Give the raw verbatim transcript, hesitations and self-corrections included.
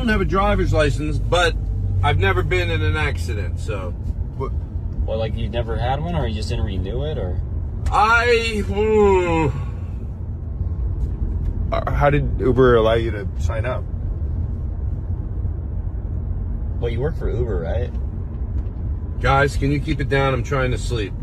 don't have a driver's license, but I've never been in an accident, so. What? Well, like you never had one, or you just didn't renew it, or? I. Ooh. Uh, How did Uber allow you to sign up? Well, you work for Uber, right? Guys, can you keep it down? I'm trying to sleep.